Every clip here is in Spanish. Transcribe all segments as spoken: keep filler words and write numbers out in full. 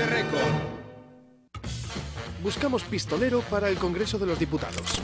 de récord. Buscamos pistolero para el Congreso de los Diputados.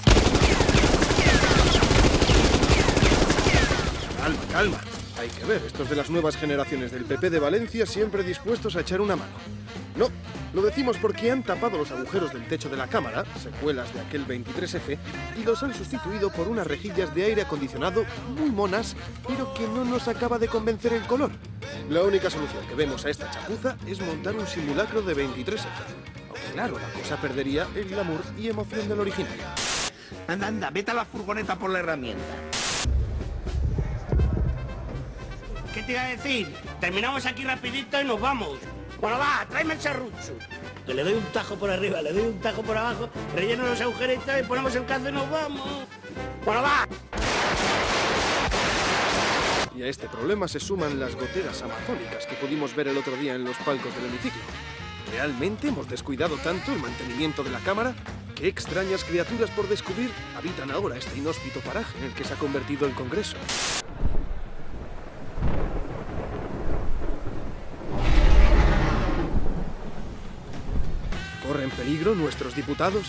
Calma, calma. Hay que ver, estos de las nuevas generaciones del P P de Valencia siempre dispuestos a echar una mano. No, lo decimos porque han tapado los agujeros del techo de la Cámara, secuelas de aquel veintitrés efe, y los han sustituido por unas rejillas de aire acondicionado muy monas, pero que no nos acaba de convencer el color. La única solución que vemos a esta chapuza es montar un simulacro de veintitrés efe. Aunque claro, la cosa perdería el glamour y emoción del original. Anda, anda, vete a la furgoneta por la herramienta. ¿Qué te iba a decir? Terminamos aquí rapidito y nos vamos. Bueno, va, tráeme el serrucho. Que le doy un tajo por arriba, le doy un tajo por abajo, relleno los agujeritos y ponemos el cazo y nos vamos. Bueno, va. Y a este problema se suman las goteras amazónicas que pudimos ver el otro día en los palcos del hemiciclo. ¿Realmente hemos descuidado tanto el mantenimiento de la Cámara? ¿Qué extrañas criaturas por descubrir habitan ahora este inhóspito paraje en el que se ha convertido el Congreso? ¿Corren peligro nuestros diputados?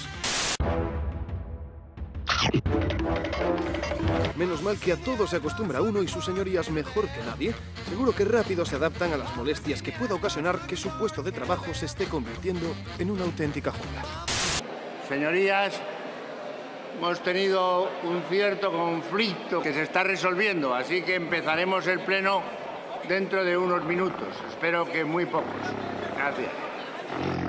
Menos mal que a todo se acostumbra uno y sus señorías mejor que nadie. Seguro que rápido se adaptan a las molestias que pueda ocasionar que su puesto de trabajo se esté convirtiendo en una auténtica jungla. Señorías, hemos tenido un cierto conflicto que se está resolviendo, así que empezaremos el pleno dentro de unos minutos. Espero que muy pocos. Gracias.